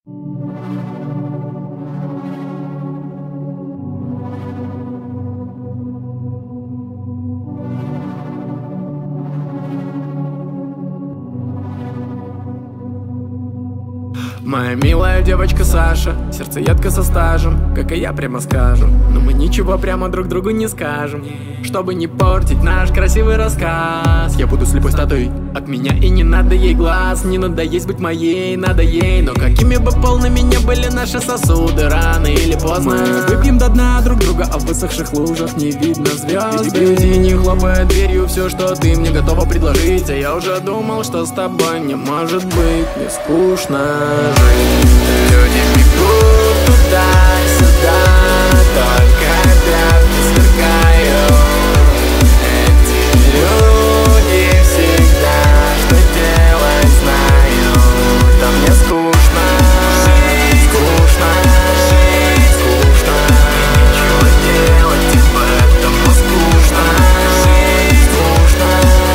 Моя милая девочка Саша, сердцеедка со стажем, как и я прямо скажем. Но мы ничего прямо друг другу не скажем, чтобы не портить наш красивый рассказ. Я буду слепой статуей, от меня и не надо ей глаз. Не надо есть быть моей, надо ей. Но какими бы полными не были наши сосуды, рано или поздно мы выпьем до дна друг друга, а в высохших лужах не видно звезд. Впереди не хлопая дверью все, что ты мне готова предложить. А я уже думал, что с тобой мне может быть не скучно. Люди бегут туда-сюда, только пятки сверкают. Эти люди всегда что делать знают. А мне скучно, скучно, скучно. И ничего делать и поэтому скучно, скучно,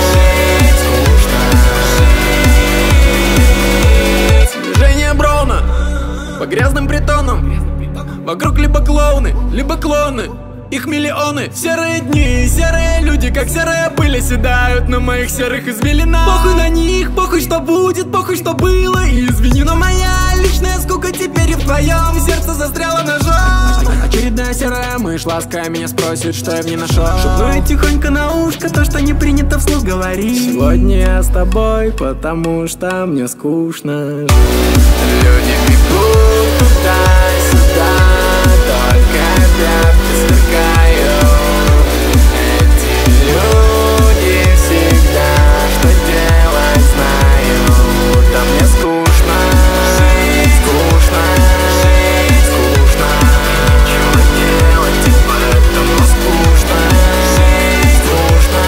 скучно. Движение Брауна по грязным притонам. Вокруг либо клоуны, либо клоны. Их миллионы. Серые дни, серые люди, как серая пыль, оседают на моих серых извилинах. Похуй на них, похуй что будет, похуй что было. И извини, но моя личная скука теперь и в твоем сердце застряла ножом. Очередная серая мышь лаская меня спросит, что я в ней нашел. Шепну ей тихонько на ушко то, что не принято вслух говорить. Сегодня я с тобой, потому что мне скучно. Люди бегут туда-сюда, только пятки сверкают. Эти люди всегда что делать знают. А мне скучно, скучно, скучно. Ничего делать и поэтому скучно, скучно,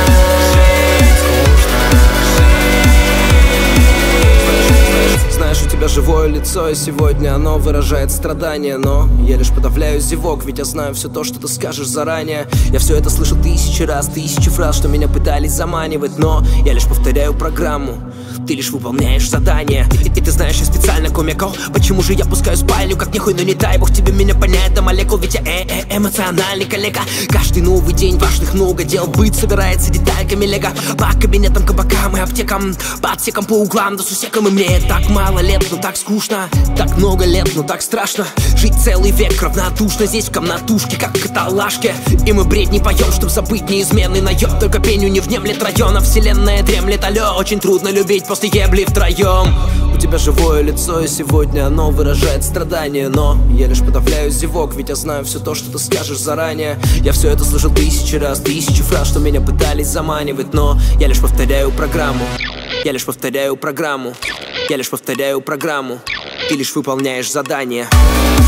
скучно. Знаешь, у тебя живое лицо, и сегодня оно выражает страдания. Но я лишь подавляю зевок, ведь я знаю все то, что ты скажешь заранее. Я все это слышал тысячи раз, тысячи фраз, что меня пытались заманивать. Но я лишь повторяю программу, ты лишь выполняешь задание. И ты знаешь, я специально комикал. Почему же я пускаю спальню, как нихуй, но не дай бог тебе меня понять до молекул. Ведь я эмоциональный коллега. Каждый новый день важных много дел. Быт собирается детальками лего. По кабинетам, кабакам и аптекам, по отсекам, по углам, да сусекам. И мне так мало лет, но так скучно. Так много лет, но так страшно. Жить целый век равнодушно здесь в комнатушке, как в каталажке. И мы бред не поем, чтоб забыть неизменный наеб. Только пению не внемлет района, вселенная дремлет. Алло, очень трудно любить после ебли втроем. У тебя живое лицо, и сегодня оно выражает страдания. Но я лишь подавляю зевок, ведь я знаю все то, что ты скажешь заранее. Я все это слышал тысячи раз, тысячи фраз, что меня пытались заманивать. Но я лишь повторяю программу, я лишь повторяю программу, я лишь повторяю программу. Ты лишь выполняешь задание.